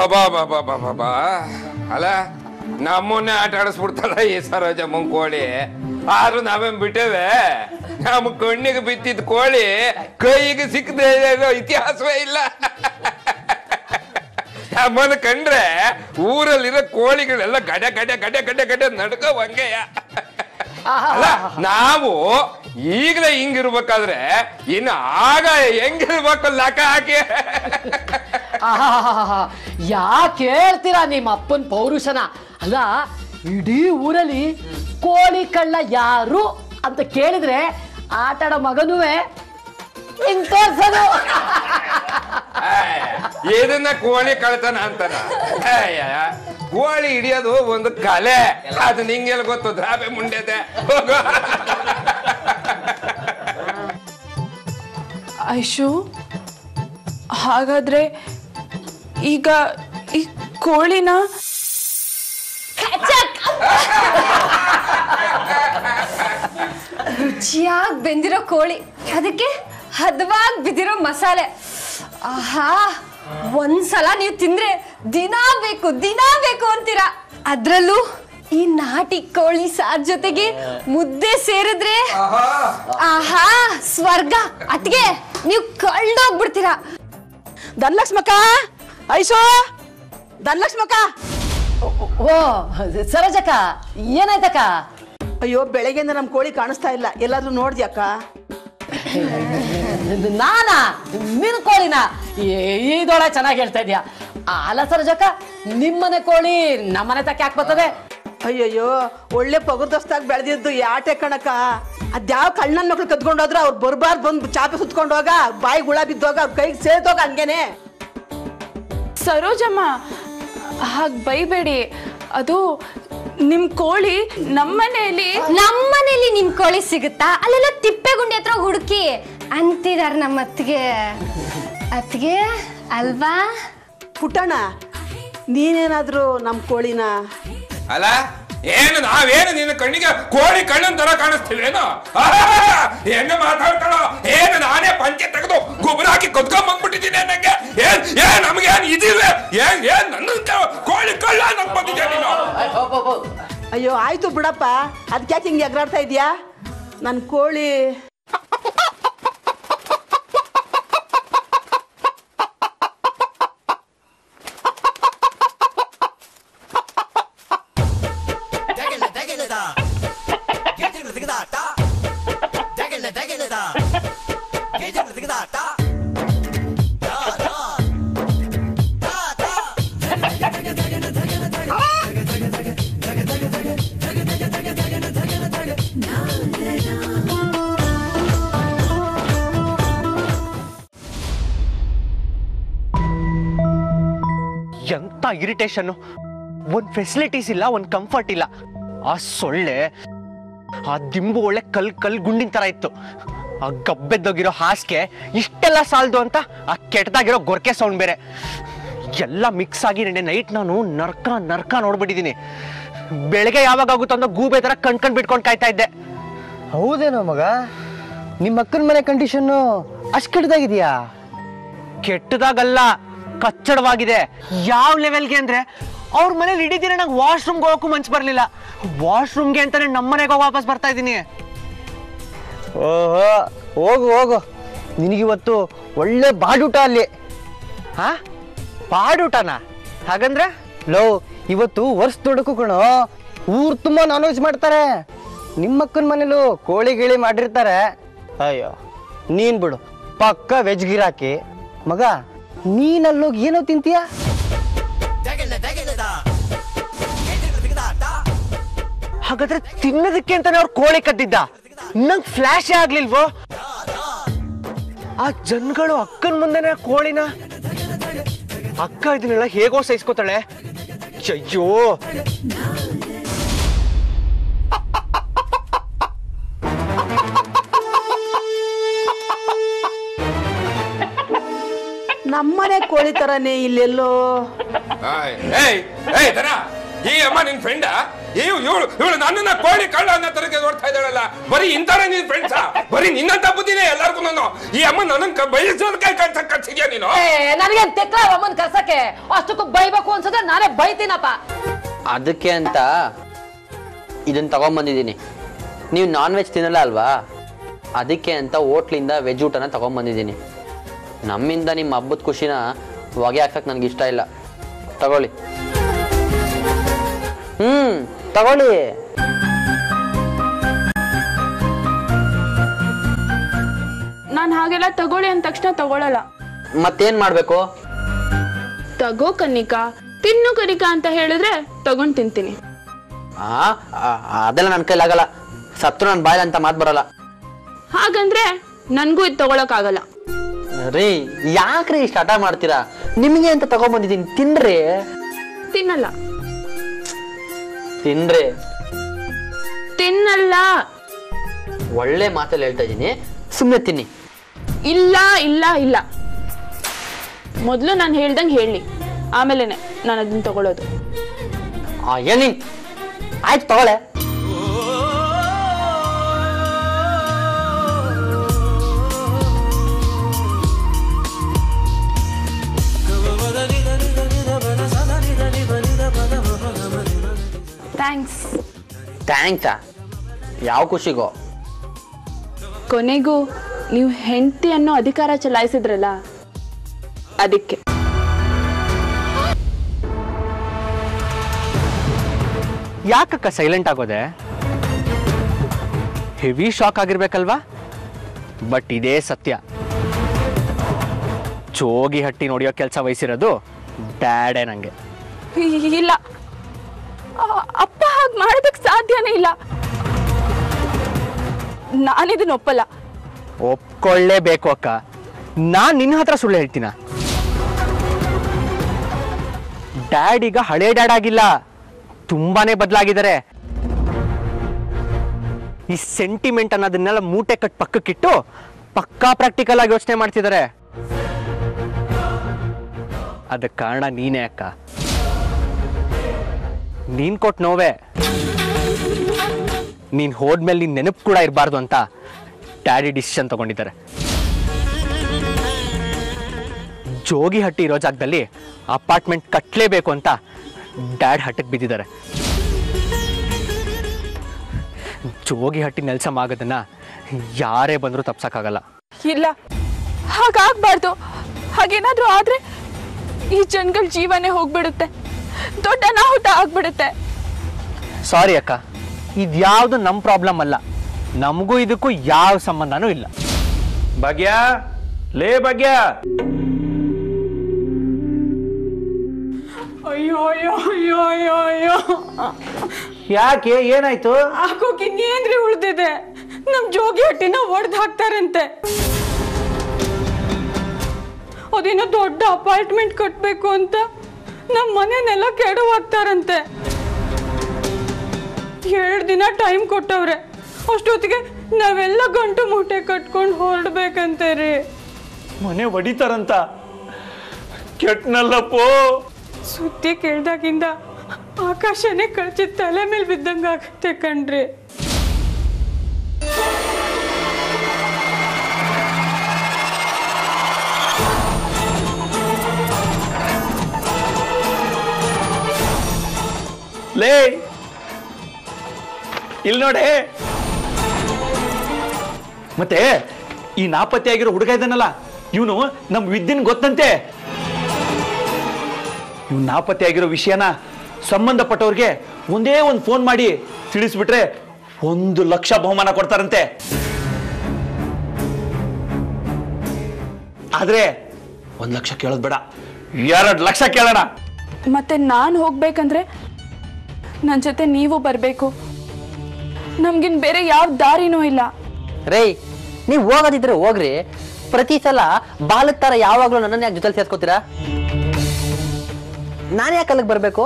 ಬಾಬಾ ಬಾಬಾ ಬಾಬಾ ಬಾ ಅಲ್ಲ ನಮ್ಮನ್ನೇ ಆಟ ಆಡಿಸ್ಬಿಡ್ತಲ್ಲ ಈ ಸರೋಜಮ್ಮನ್ ಕೋಳಿ. ಆದ್ರೂ ನಾವೇನ್ ಬಿಟ್ಟೇವೆ? ನಮ್ಮ ಕಣ್ಣಿಗೆ ಬಿತ್ತಿದ ಕೋಳಿ ಕೈಗೆ ಸಿಕ್ಕದೆ ಇತಿಹಾಸವೇ ಇಲ್ಲ. ನಮ್ಮನ್ನ ಕಂಡ್ರೆ ಊರಲ್ಲಿರೋ ಕೋಳಿಗಳೆಲ್ಲ ಗಡೆ ಗಡೆ ಗಡೆ ಗಡೆ ಗಡೆ ನಡ್ಕೋ ಹಂಗೆಯ. ಅಲ್ಲ ನಾವು ಈಗಲೇ ಹಿಂಗಿರ್ಬೇಕಾದ್ರೆ ಇನ್ನು ಆಗ ಹೆಂಗಿರ್ಬೇಕು ಲೆಕ್ಕ ಹಾಕಿ. ಯಾಕೆ ಹೇಳ್ತೀರಾ ನಿಮ್ಮ ಅಪ್ಪನ ಪೌರುಷನ? ಅಲ್ಲ ಇಡೀ ಊರಲ್ಲಿ ಕೋಳಿ ಕಳ್ಳ ಯಾರು ಅಂತ ಕೇಳಿದ್ರೆ ಆಟಾಡೋ ಮಗನುವೆ ಇಂತೋರ್ಸೋದು. ಇದನ್ನ ಕೋಳಿ ಕಳ್ತನ ಅಂತಾನ? ಕೋಳಿ ಹಿಡಿಯೋದು ಒಂದು ಕಲೆ, ಅದು ನಿಂಗೆಲ್ಲ ಗೊತ್ತು ದ್ರಾಬೆ ಮುಂಡೆದೆ. ಐಶು, ಹಾಗಾದ್ರೆ ಈಗ ಈ ಕೋಳಿನ ರುಚಿಯಾಗಿ ಬೆಂದಿರೋ ಕೋಳಿ, ಅದಕ್ಕೆ ಹದವಾಗಿ ಬಿದ್ದಿರೋ ಮಸಾಲೆ. ಆಹಾ, ಒಂದ್ಸಲ ನೀವು ತಿಂದ್ರೆ ದಿನಾ ಬೇಕು ಅಂತೀರಾ. ಅದ್ರಲ್ಲೂ ಈ ನಾಟಿ ಕೋಳಿ ಸಾರ್ ಜೊತೆಗೆ ಮುದ್ದೆ ಸೇರಿದ್ರೆ ಆಹಾ ಸ್ವರ್ಗ. ಅಟ್ಗೆ ನೀವು ಕಳ್ದೋಗ್ಬಿಡ್ತೀರಾ. ಧನಲಕ್ಷ್ಮಕ್ಕ, ಐಶು, ಧನಲಕ್ಷ್ಮಕ್ಕ. ಓ ಸರೋಜಕ್ಕ, ಏನಾಯ್ತಕ್ಕ? ಅಯ್ಯೋ, ಬೆಳಗ್ಗೆಯಿಂದ ನಮ್ಮ ಕೋಳಿ ಕಾಣಿಸ್ತಾ ಇಲ್ಲ, ಎಲ್ಲಾದ್ರೂ ನೋಡ್ದ್ಯಾಕ್ಕ? ನಾನಾ? ನಿನ್ ಕೋಳಿನ? ಇದೊಳೆ ಚೆನ್ನಾಗಿ ಹೇಳ್ತಾ ಇದ್ಯಾ. ಅಲ್ಲ ಸರೋಜಕ್ಕ, ನಿಮ್ಮನೆ ಕೋಳಿ ನಮ್ಮನೆ ತಕ್ಕ ಯಾಕೆ ಬರ್ತದೆ? ಅಯ್ಯಯ್ಯೋ, ಒಳ್ಳೆ ಪಗುರ್ದಸ್ತಾಗಿ ಬೆಳೆದಿದ್ದು ಯಾಟೆ ಕಣಕ್ಕ. ಅದ್ಯಾವ ಕಳ್ಳನ ಮಕ್ಳು ಕದ್ಕೊಂಡೋದ್ರ ಅವ್ರು ಬರ್ಬಾರ್ದು, ಬಂದು ಚಾಪೆ ಸುತ್ಕೊಂಡೋಗ, ಬಾಯಿ ಗುಳ ಬಿದ್ದೋಗ, ಅವ್ರ ಕೈಗೆ ಸೇರ್ತೋಗ ಹಂಗೇನೆ. ಸರೋಜಮ್ಮ, ಹಾಗೆ ಬೈಬೇಡಿ. ಅದು ನಿಮ್ ಕೋಳಿ ನಮ್ಮನೇಲಿ ನಿಮ್ ಕೋಳಿ ಸಿಗುತ್ತಾ? ಅಲ್ಲೆಲ್ಲ ತಿಪ್ಪೆ ಗುಂಡಿ ಹತ್ರ ಹುಡುಕಿ ಅಂತಿದಾರ ನಮ್ಮ ಅತ್ತಿಗೆ ಅಲ್ವಾ? ಪುಟ್ಟಣ್ಣ, ನೀನೇನಾದ್ರೂ ನಮ್ಮ ಕೋಳಿನ? ಅಲ್ಲ ಏನು ನಾವೇನು ನಿನ್ನ ಕಣ್ಣಿಗೆ ಕೋಳಿ ಕಳ್ಳನ್ ತರ ಕಾಣಿಸ್ತೀವೇನು? ಹೆಂಗ ಮಾತಾಡ್ತಾಳೋ ಏನು? ನಾನೇ ಪಂಚೆ ತೆಗೆದು ಗೊಬ್ಬರ ಹಾಕಿ ಕೊತ್ಕೊಂಡ್ ಬಂದ್ಬಿಟ್ಟಿದ್ದೀನಿ. ನಂಗೆ ನಮ್ಗೆ ಏನ್ ಇದಿವೆ? ಏನ್ ನನ್ನ ಕೋಳಿ ಕಳ್ಳ ನಂಗೆ ಬಂದಿದ್ಯಾ ನೀನು? ಅಯ್ಯೋ ಆಯ್ತು ಬಿಡಪ್ಪ, ಅದಕ್ಯಾಕೆ ಹಿಂಗೆ ಎಗರಾಡ್ತಾ ಇದೀಯಾ? ನನ್ನ ಕೋಳಿ ಎಂತ ಇರಿಟೇಷನ್. ಒಂದ್ ಫೆಸಿಲಿಟೀಸ್ ಇಲ್ಲ, ಒಂದ್ ಕಂಫರ್ಟ್ ಇಲ್ಲ. ಆ ಸೊಳ್ಳೆ, ಆ ದಿಂಬು ಒಳ್ಳೆ ಕಲ್ ಗುಂಡಿನ ತರ ಇತ್ತು. ಆ ಗಬ್ಬೆದ್ದೋಗಿರೋ ಹಾಸಿಗೆ ಇಷ್ಟೆಲ್ಲ ಸಾಲದು ಅಂತ ಆ ಕೆಟ್ಟದಾಗಿರೋ ಗೊರ್ಕೆ ಸೌಂಡ್ ಬೇರೆ ಎಲ್ಲ ಮಿಕ್ಸ್ ಆಗಿ ನೆನ್ನೆ ನೈಟ್ ನಾನು ನರ್ಕ ನೋಡ್ಬಿಟ್ಟಿದ್ದೀನಿ. ಬೆಳಗ್ಗೆ ಯಾವಾಗ ಆಗುತ್ತೋ ಅಂತ ಗೂಬೆ ತರ ಕಣ್ ಬಿಟ್ಕೊಂಡು ಕಾಯ್ತಾ ಇದ್ದೆ. ಹೌದೇನೋ ಮಗ, ನಿಮ್ಮ ಅಕ್ಕನ ಮನೆ ಕಂಡೀಷನ್ನು ಅಷ್ಟು ಕೆಟ್ಟದಾಗಿದೆಯಾ? ಕೆಟ್ಟದಾಗಲ್ಲ, ಕಚ್ಚಡವಾಗಿದೆ. ಯಾವ ಲೆವೆಲ್ಗೆ ಅಂದ್ರೆ ಅವ್ರ ಮನೇಲಿ ಇಡೀ ದಿನ ನಂಗೆ ವಾಶ್ರೂಮ್ಗೆ ಹೋಗಕ್ಕೂ ಮನ್ಸು ಬರ್ಲಿಲ್ಲ. ವಾಶ್ರೂಮ್ಗೆ ಅಂತಾನೆ ನಮ್ಮನೆಗೆ ವಾಪಸ್ ಬರ್ತಾ ಇದ್ದೀನಿ. ಓಹೋ, ಹೋಗು, ನಿನಗಿವತ್ತು ಒಳ್ಳೆ ಬಾಡೂಟ ಅಲ್ಲಿ. ಹಾ, ಬಾಡೂಟನ? ಹಾಗಂದ್ರೆ ಇವತ್ತು ವರ್ಷ ದೊಡ್ಡಕ್ಕೂ ಕಣೋ, ಊರ್ ತುಂಬಾ ನಾನ್ ವೆಜ್ ಮಾಡ್ತಾರೆ. ನಿಮ್ಮಕ್ಕನ ಮನೇಲೂ ಕೋಳಿ ಗಿಳಿ ಮಾಡಿರ್ತಾರೆ. ಅಯ್ಯೋ ನೀನ್ ಬಿಡು, ಪಕ್ಕ ವೆಜ್ ಗಿರಾಕಿ. ಮಗ, ನೀನಲ್ಲೋಗಿ ಏನೋ ತಿಂತೀಯ? ಹಾಗಾದ್ರೆ ತಿನ್ನೋದಕ್ಕೆ ಅಂತಾನೆ ಅವ್ರು ಕೋಳಿ ಕದ್ದಿದ್ದ? ನಂಗೆ ಫ್ಲಾಶೇ ಆಗ್ಲಿಲ್ವೋ? ಆ ಜನಗಳು ಅಕ್ಕನ ಮುಂದೆನೆ ಕೋಳಿನ? ಅಕ್ಕ ಇದನ್ನೆಲ್ಲ ಹೇಗೋ ಸಹಿಸ್ಕೋತಾಳೆ. ಅಯ್ಯೋ, ನಮ್ಮನೆ ಕೋಳಿ ತರನೇ ಇಲ್ಲೆಲ್ಲೋ. ಈ ಅಮ್ಮ ನಿನ್ ಫ್ರೆಂಡ? ಇವಳು ನನ್ನನ್ನ ಕೋಳಿ ಕಳ್ಳ ಅನ್ನೋ ತರಕ್ಕೆ ನೋಡ್ತಾ ಇದ್ದಾಳಲ್ಲ. ಬರೀ ಇಂತಾರೆ ನಿನ್ ಫ್ರೆಂಡ್ಸಾ? ಬರೀ ನಿನ್ನಂತ ಬುದ್ಧಿನೇ ಎಲ್ಲರಿಗೂ. ಈ ಅಮ್ಮ ನನ್ನ ಬಯಸೋದಕ್ಕೆ ಕಳ್ಸಿದ್ಯಾ ನೀನು? ನನಗೆ ತೆಕ್ಲ ಅಮ್ಮನ್ ಕರ್ಸಕ್ಕೆ ಅಷ್ಟಕ್ಕೂ ಬೈಬೇಕು ಅನ್ಸದ್ರೆ ನಾನೇ ಬೈತೀನಪ್ಪ. ಅದಕ್ಕೆ ಅಂತ ಇದನ್ನ ತಗೊಂಡ್ಬಂದಿದ್ದೀನಿ. ನೀವು ನಾನ್ ವೆಜ್ ತಿನ್ನಲ್ಲ ಅಲ್ವಾ, ಅದಕ್ಕೆ ಅಂತ ಹೋಟ್ಲಿಂದ ವೆಜ್ ಊಟನ ತಗೊಂಡ್ಬಂದಿದ್ದೀನಿ. ನಮ್ಮಿಂದ ನಿಮ್ಮ ಹಬ್ಬದ ಖುಷಿನ ಹೊಗೆ ಹಾಕ್ಸಕ್ ನನಗೆ ಇಷ್ಟ ಇಲ್ಲ. ತಗೊಳ್ಳಿ. ತಗೊಳ್ಳಿ. ನಾನು ಹಾಗೆಲ್ಲ ತಗೊಳ್ಳಿ ಅಂದ ತಕ್ಷಣ ತಗೊಳಲ್ಲ. ಮತ್ತೇನ್ ಮಾಡ್ಬೇಕು? ತಗೋ ಕನ್ನಿಕಾ, ತಿನ್ನು ಕನಿಕಾ ಅಂತ ಹೇಳಿದ್ರೆ ತಗೊಂಡ್ ತಿಂತೀನಿ. ಅದೆಲ್ಲ ನನ್ನ ಕೈಲಾಗಲ್ಲ. ಸತ್ರು ನನ್ನ ಬಾಯಿಲ್ ಅಂತ ಮಾತು ಬರಲ್ಲ. ಹಾಗಂದ್ರೆ ನನ್ಗೂ ಇದು ತಗೊಳಕ್ ಆಗಲ್ಲ. ರೀ ಯಾಕ್ರಿ ಇಷ್ಟ ಹಠ ಮಾಡ್ತೀರಾ? ನಿಮಗೆ ಅಂತ ತಗೊಂಡ್ಬಂದಿದ್ದೀನಿ, ತಿನ್ರಿ. ತಿನ್ನಲ್ಲ. ತಿನ್ರಿ. ತಿನ್ನಲ್ಲ. ಒಳ್ಳೆ ಮಾತಲ್ಲಿ ಹೇಳ್ತಾ ಇದ್ದೀನಿ, ಸುಮ್ಮನೆ ತಿನ್ನಿ. ಇಲ್ಲ ಇಲ್ಲ ಇಲ್ಲ, ಮೊದ್ಲು ನಾನು ಹೇಳ್ದಂಗೆ ಹೇಳಿ, ಆಮೇಲೆನೆ ನಾನು ಅದನ್ನ ತಗೊಳ್ಳೋದು. ಏನಿ ಆಯ್ತು ತಗೊಳ್ಳೆ. ಥ್ಯಾಂಕ್ಸ್. ಥ್ಯಾಂಕ್ಸಾ? ಯಾವ ಖುಷಿಗೋ? ಕೊನೆಗೂ ನೀವು ಹೆಂಡತಿ ಅನ್ನೋ ಅಧಿಕಾರ ಚಲಾಯಿಸಿದ್ರಲ್ಲ, ಅದಕ್ಕೆ. ಯಾಕಕ್ಕ ಸೈಲೆಂಟ್ ಆಗೋದೆ? ಹೆವಿ ಶಾಕ್ ಆಗಿರ್ಬೇಕಲ್ವಾ? ಬಟ್ ಇದೇ ಸತ್ಯ. ಜೋಗಿ ಹಟ್ಟಿ ನೋಡಿಯೋ ಕೆಲಸ ವಹಿಸಿರೋದು ಡ್ಯಾಡೇ ನಂಗೆ. ಇಲ್ಲ, ಅಪ್ಪ ಹಾಗೆ ಮಾಡೋದಕ್ಕೆ ಸಾಧ್ಯನೇ ಇಲ್ಲ. ನಾನಿದನ್ನ ಒಪ್ಪಲ್ಲ. ಒಪ್ಕೊಳ್ಳೇಬೇಕು ಅಕ್ಕ. ನಾನ್ ನಿನ್ನ ಹತ್ರ ಸುಳ್ಳು ಹೇಳ್ತೀನ? ಡ್ಯಾಡ್ ಈಗ ಹಳೆ ಡ್ಯಾಡ್ ಆಗಿಲ್ಲ, ತುಂಬಾನೇ ಬದಲಾಗಿದ್ದಾರೆ. ಈ ಸೆಂಟಿಮೆಂಟ್ ಅನ್ನೋದನ್ನೆಲ್ಲ ಮೂಟೆ ಕಟ್ ಪಕ್ಕಕ್ಕಿಟ್ಟು ಪಕ್ಕಾ ಪ್ರಾಕ್ಟಿಕಲ್ ಆಗಿ ಯೋಚನೆ ಮಾಡ್ತಿದ್ದಾರೆ. ಅದಕ್ಕೆ ಕಾರಣ ನೀನೇ ಅಕ್ಕ. ನೀನ್ ಕೊಟ್ಟು ನೋವೇ, ನೀನ್ ಹೋದ್ಮೇಲೆ ನೀನ್ ನೆನಪು ಕೂಡ ಇರಬಾರ್ದು ಅಂತ ಡ್ಯಾಡಿ ಡಿಸಿಷನ್ ತಗೊಂಡಿದ್ದಾರೆ. ಜೋಗಿ ಹಟ್ಟಿ ಇರೋ ಜಾಗದಲ್ಲಿ ಅಪಾರ್ಟ್ಮೆಂಟ್ ಕಟ್ಟಲೇಬೇಕು ಅಂತ ಡ್ಯಾಡ್ ಹಟ್ಟಕ್ಕೆ ಬಿದ್ದಿದ್ದಾರೆ. ಜೋಗಿ ಹಟ್ಟಿ ನೆಲ್ಸಮ್ ಆಗೋದನ್ನ ಯಾರೇ ಬಂದರೂ ತಪ್ಸಕ್ಕಾಗಲ್ಲ. ಇಲ್ಲ, ಹಾಗಾಗ್ಬಾರ್ದು. ಹಾಗೇನಾದ್ರೂ ಆದ್ರೆ ಈ ಜನಗಳ ಜೀವನೇ ಹೋಗ್ಬಿಡುತ್ತೆ, ದೊಡ್ಡ ಅನಾಹುತ ಆಗ್ಬಿಡುತ್ತೆ. ಸಾರಿ ಅಕ್ಕ, ಇದ್ಯಾವುದು ನಮ್ಮ ಪ್ರಾಬ್ಲಮ್ ಅಲ್ಲ. ನಮಗೂ ಇದಕ್ಕೂ ಯಾವ ಸಂಬಂಧನೂ ಇಲ್ಲ. ಭಾಗ್ಯ, ಲೇ ಭಾಗ್ಯ. ಅಯ್ಯೋ ಅಯ್ಯೋ ಅಯ್ಯೋ ಅಯ್ಯೋ ಅಯ್ಯೋ, ಯಾಕೆ, ಏನಾಯ್ತು? ಹಾಕೋಕೆ ಇನ್ನೇನ್ರಿ ಉಳ್ದಿದೆ? ನಮ್ ಜೋಗಿ ಹಟ್ಟಿನ ಒಡೆದು ಹಾಕ್ತಾರಂತೆ. ಅದೇನೋ ದೊಡ್ಡ ಅಪಾರ್ಟ್ಮೆಂಟ್ ಕಟ್ಬೇಕು ಅಂತ ನಮ್ಮ ಮನೆನೆಲ್ಲ ಕೆಡು ಹಾಕ್ತಾರಂತೆ. 2 ದಿನ ಟೈಮ್ ಕೊಟ್ಟವ್ರೆ. ಅಷ್ಟೊತ್ತಿಗೆ ನಾವೆಲ್ಲ ಗಂಟು ಮೂಟೆ ಕಟ್ಕೊಂಡು ಹೊರಡ್ಬೇಕಂತೆ ರೀ. ಮನೆ ಹೊಡಿತಾರಂತ? ಕೆಟ್ನಲ್ಲಪ್ಪೋ. ಸುದ್ದಿ ಕೇಳ್ದಾಗಿಂದ ಆಕಾಶನೇ ಕಳ್ಚಿ ತಲೆ ಮೇಲೆ ಬಿದ್ದಂಗ ಆಗತ್ತೆ ಕಣ್ರಿ. ಲೇ ಇಲ್ಲಿ ನೋಡಿ, ಮತ್ತೆ ಈ ನಾಪತ್ತೆ ಆಗಿರೋ ಹುಡುಗ ಇದ್ದಾನಲ್ಲ, ಇವನು ನಮ್ ವಿದ್ಯನ್ ಗೊತ್ತಂತೆ. ಇವ್ ನಾಪತ್ತೆ ಆಗಿರೋ ವಿಷಯನ ಸಂಬಂಧಪಟ್ಟವ್ರಿಗೆ ಒಂದೇ ಒಂದು ಫೋನ್ ಮಾಡಿ ತಿಳಿಸ್ಬಿಟ್ರೆ 1 ಲಕ್ಷ ಬಹುಮಾನ ಕೊಡ್ತಾರಂತೆ. ಆದ್ರೆ 1 ಲಕ್ಷ ಕೇಳೋದ್ ಬೇಡ, 2 ಲಕ್ಷ ಕೇಳೋಣ. ಮತ್ತೆ ನಾನು ಹೋಗ್ಬೇಕಂದ್ರೆ ನನ್ನ ಜೊತೆ ನೀವು ಬರಬೇಕು. ನಮ್ಗಿನ್ ಬೇರೆ ಯಾವ ದಾರಿನೂ ಇಲ್ಲ. ರೇ, ನೀವು ಹೋಗೋದಿದ್ರೆ ಹೋಗ್ರಿ. ಪ್ರತಿ ಸಲ ಬಾಲದ ತರ ಯಾವಾಗ್ಲೂ ನನ್ನನ್ನು ಯಾಕೆ ಜೊತೆಲಿ ಸೇರ್ಸ್ಕೋತೀರಾ? ನಾನು ಯಾಕೆ ಅಲ್ಲಿಗೆ ಬರಬೇಕು?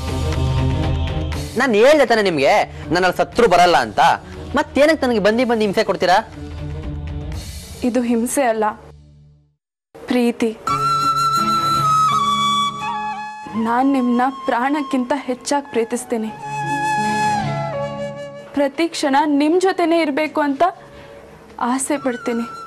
ನಾನು ಹೇಳ್ದೆ ತಾನೆ ನಿಮ್ಗೆ ನನ್ನಲ್ಲಿ ಸತ್ರು ಬರಲ್ಲ ಅಂತ. ಮತ್ತೇನಕ್ಕೆ ನನಗೆ ಬಂದು ಹಿಂಸೆ ಕೊಡ್ತೀರಾ? ಇದು ಹಿಂಸೆ ಅಲ್ಲ, ಪ್ರೀತಿ. ನಾನು ನಿಮ್ಮನ್ನ ಪ್ರಾಣಕ್ಕಿಂತ ಹೆಚ್ಚಾಗಿ ಪ್ರೀತಿಸ್ತೀನಿ. ಪ್ರತಿ ಕ್ಷಣ ನಿಮ್ಮ ಜೊತೆನೇ ಇರಬೇಕು ಅಂತ ಆಸೆ ಪಡ್ತೀನಿ.